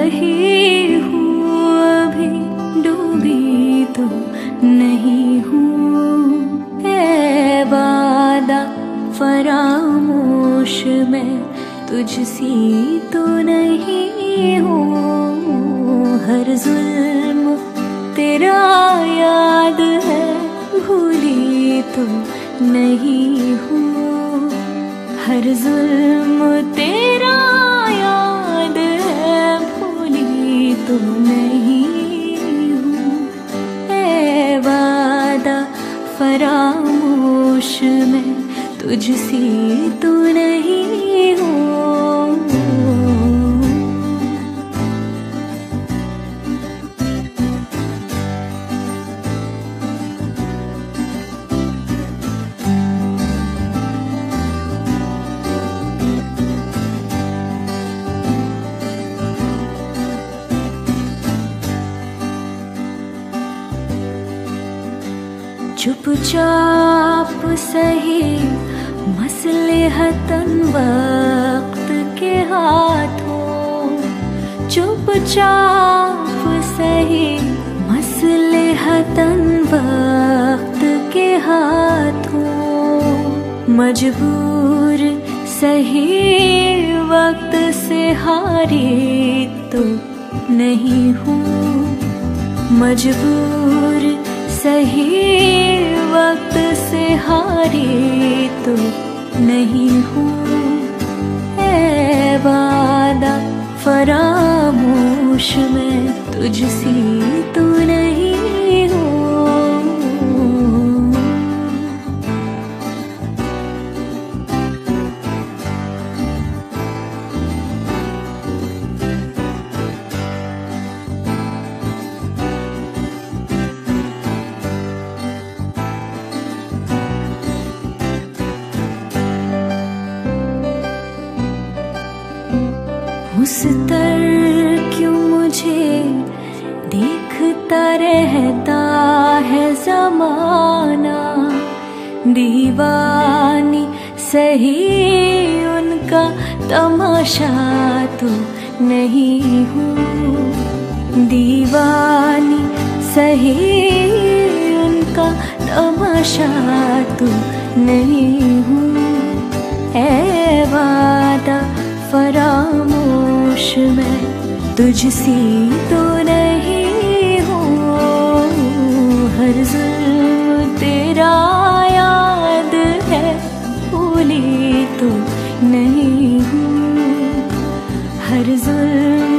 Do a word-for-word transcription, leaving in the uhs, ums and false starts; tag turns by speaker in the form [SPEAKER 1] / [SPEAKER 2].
[SPEAKER 1] रही हूँ, अभी डूबी तो नहीं हूँ। ऐ वादा फरामोश मैं तुझसी तो नहीं हूँ। हर जुल्म तेरा याद है, भूली तो नहीं हूँ। हर जुल्म तेरा याद है, भूली तो नहीं हूँ। ऐ वादा फरामोश मैं तुझसी तो नहीं हूँ। चुपचाप सही मसलहतन वक्त के हाथों, चुपचाप सही मसलहतन वक्त के हाथों। मजबूर सही वक्त से हारी तो नहीं हूँ। मजबूर सही वक्त से हारी तो नहीं हूँ। ऐ वादा फरामोश मैं तुझसी तो नहीं हूँ। उस तर क्यों मुझे देखता रहता है ज़माना। दीवानी सही उनका तमाशा तो नहीं हूँ। दीवानी सही उनका तमाशा तो नहीं हूँ। ऐ वादा फरामोश मैं तुझसी तो नहीं हूँ। हर जुल्म तेरा याद है, भूली तो नहीं हूँ। हर जुल्म